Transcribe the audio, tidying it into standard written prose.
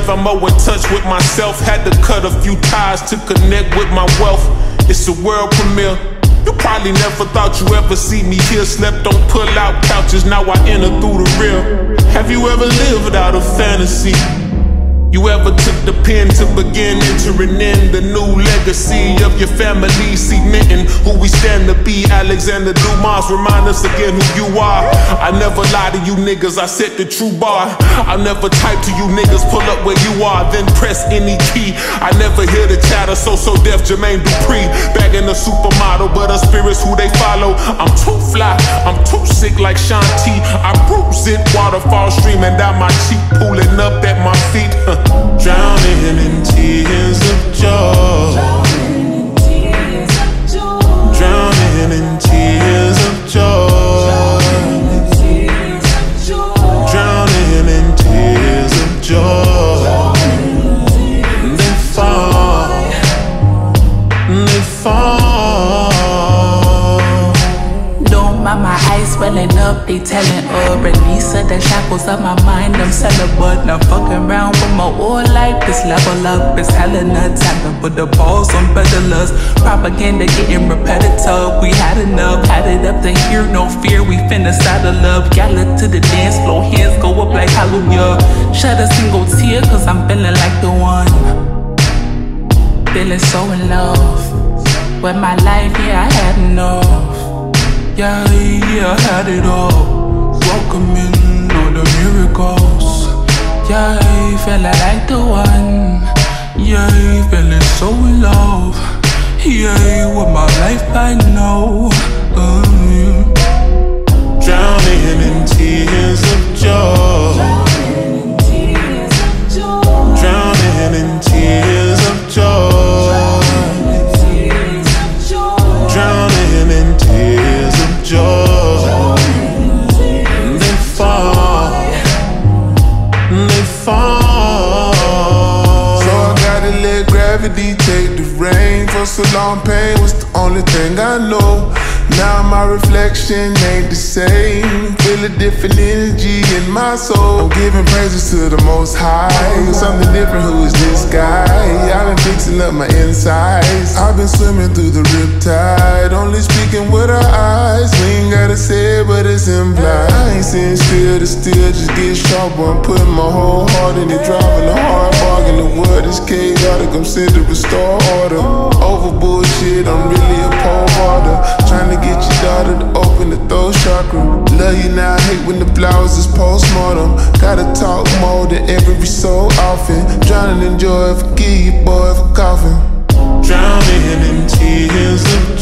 if I'm more in touch with myself. Had to cut a few ties to connect with my wealth. It's a world premiere. You probably never thought you ever see me here. Slept on pull-out couches, now I enter through the rear. Have you ever lived without a fantasy? You ever took the pen to begin entering in the new legacy of your family, cementing who we stand to be? Alexander Dumas, remind us again who you are. I never lie to you niggas, I set the true bar. I'll never type to you niggas, pull up where you are, then press any key. I never hear the chatter, so deaf, Jermaine Dupri. Bagging a supermodel, but her spirit's who they follow. I'm too fly, I'm too sick like Shanti. I bruise it, waterfall streaming down my cheek, pulling up at my feet. Drowning in tears of joy. Drowning in tears of joy. Drowning in tears of joy. They fall. They fall. Don't mind my eyes swelling up, they telling release of the shackles of my mind. I'm celibate, not fucking around with my whole life. This level up is hella nuts. Had to put the balls on peddlers. Propaganda getting repetitive. We had enough, had it up to here, no fear. We finna start a love. Gallop to the dance floor, hands go up like hallelujah. Shed a single tear, cause I'm feeling like the one. Feeling so in love with my life, yeah, I had enough. Yeah, I had it all. Welcoming all the miracles. Yeah, feeling like the one. Yeah, feeling so in love. Yeah, with my life I know. Drowning in tears of joy. Drowning in tears of joy. Drowning in tears of joy. They fall. They fall. So I gotta let gravity take the reign. For so long pain was the only thing I know. Now my reflection ain't the same. Feel a different energy in my soul. I'm giving praises to the Most High. Something different, who is this guy? I've been fixing up my insides. I've been swimming through the riptide, only speaking with our eyes. We ain't gotta say it, but it's implied. I ain't sitting still to still, just get sharper. I'm putting my whole heart in it, driving a hard bargain. The word is chaotic, I'm sent to restore order. Over bullshit, I'm really a pole harder. Trying to get your daughter to open the throat chakra. Love you now, I hate when the flowers is postmortem. Gotta talk more than every so often. Drowning in joy, forgive you boy for coughing. Drowning in tears of